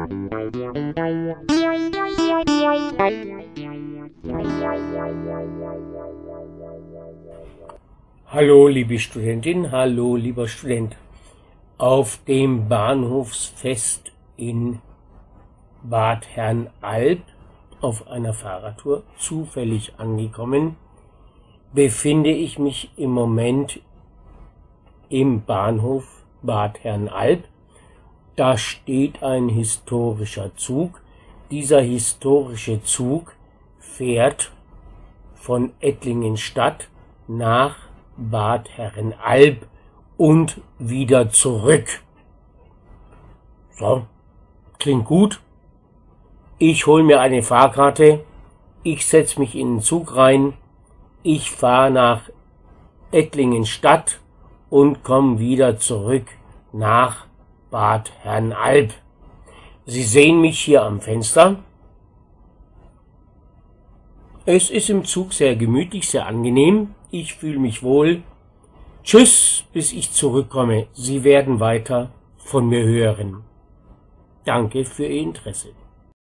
Hallo liebe Studentin, hallo lieber Student. Auf dem Bahnhofsfest in Bad Herrenalb auf einer Fahrradtour zufällig angekommen, befinde ich mich im Moment im Bahnhof Bad Herrenalb. Da steht ein historischer Zug. Dieser historische Zug fährt von Ettlingenstadt nach Bad Herrenalb und wieder zurück. So, klingt gut. Ich hole mir eine Fahrkarte, ich setze mich in den Zug rein, ich fahre nach Ettlingenstadt und komme wieder zurück nach Bad Herrenalb. Sie sehen mich hier am Fenster. Es ist im Zug sehr gemütlich, sehr angenehm. Ich fühle mich wohl. Tschüss, bis ich zurückkomme. Sie werden weiter von mir hören. Danke für Ihr Interesse.